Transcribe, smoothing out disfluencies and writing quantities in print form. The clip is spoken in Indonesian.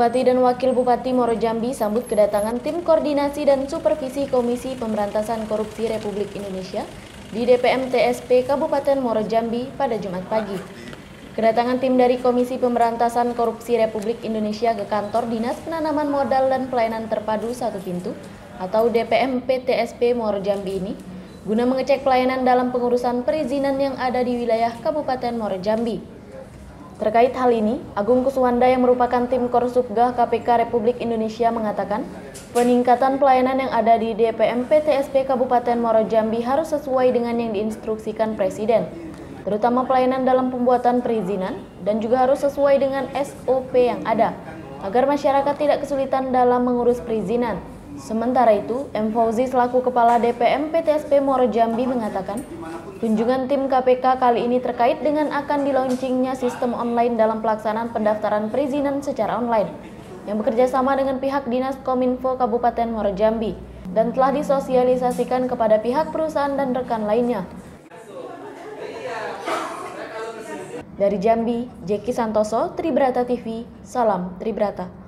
Bupati dan Wakil Bupati Muaro Jambi sambut kedatangan tim koordinasi dan supervisi Komisi Pemberantasan Korupsi Republik Indonesia di DPM TSP Kabupaten Muaro Jambi pada Jumat pagi. Kedatangan tim dari Komisi Pemberantasan Korupsi Republik Indonesia ke kantor Dinas Penanaman Modal dan Pelayanan Terpadu Satu Pintu atau DPM PTSP Muaro Jambi ini guna mengecek pelayanan dalam pengurusan perizinan yang ada di wilayah Kabupaten Muaro Jambi. Terkait hal ini, Agung Kuswanda yang merupakan tim Korsubgah KPK Republik Indonesia mengatakan peningkatan pelayanan yang ada di DPM PTSP Kabupaten Muaro Jambi harus sesuai dengan yang diinstruksikan Presiden, terutama pelayanan dalam pembuatan perizinan dan juga harus sesuai dengan SOP yang ada, agar masyarakat tidak kesulitan dalam mengurus perizinan. Sementara itu, M. Fauzi selaku Kepala DPM PTSP Muaro Jambi mengatakan, kunjungan tim KPK kali ini terkait dengan akan dilaunchingnya sistem online dalam pelaksanaan pendaftaran perizinan secara online yang bekerja sama dengan pihak Dinas Kominfo Kabupaten Muaro Jambi dan telah disosialisasikan kepada pihak perusahaan dan rekan lainnya. Dari Jambi, Jeki Santoso, Tribrata TV, salam Tribrata.